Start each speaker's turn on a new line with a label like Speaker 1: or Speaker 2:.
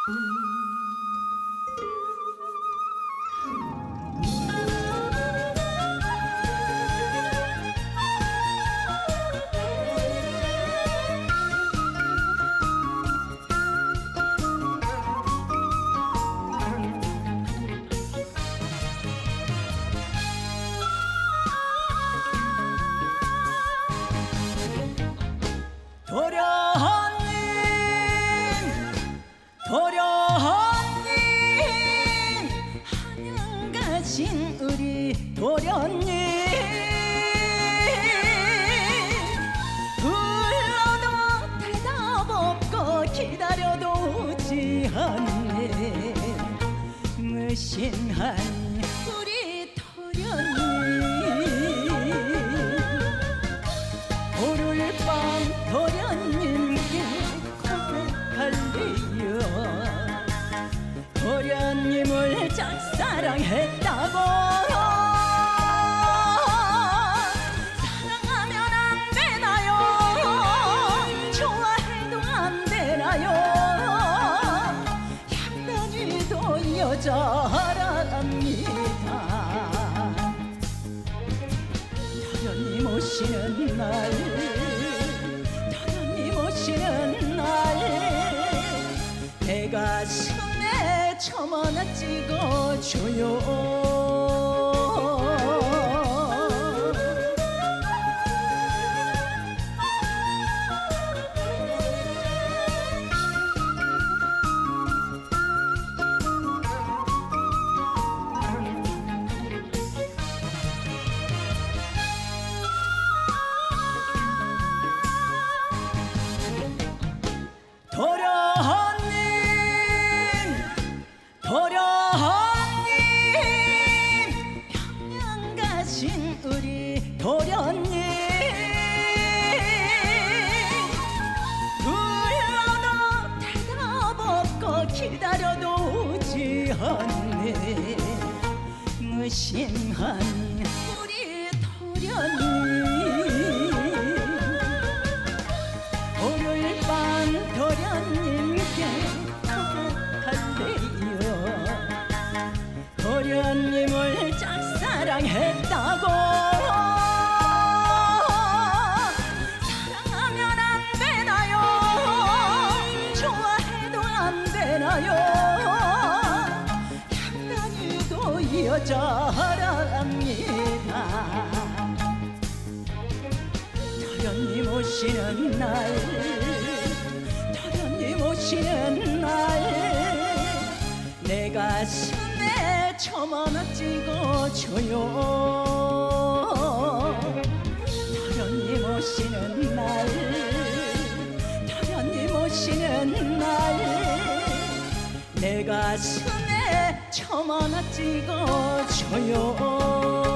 Speaker 1: 도련님 한양 가신 우리 도련님 불러도 대답 없고 기다려도 오지 않네 무심한 우리 도련님 오늘밤 도련님께 고백할래요 도련님을 짝사랑했다고 사랑하면 안 되나요 좋아해도 안 되나요 향단이도 여자랍니다 도련님 오시는 날 도련님 오시는 날 내 가슴에 점 하나 찍어줘요 도련님 평양 가신 우리 도련님 불러도 대답 없고 기다려도 오지 않네 무심한 우리 도련님 오늘 밤 도련님께 도련님을 짝사랑했다고 사랑하면 안 되나요 좋아해도 안 되나요 향단이도 여자랍니다 도련님 오시는 날 도련님 오시는 날 내 가슴에 점 하나 찍어줘요 도련님 오시는 날 도련님 오시는 날 내 가슴에 점 하나 찍어줘요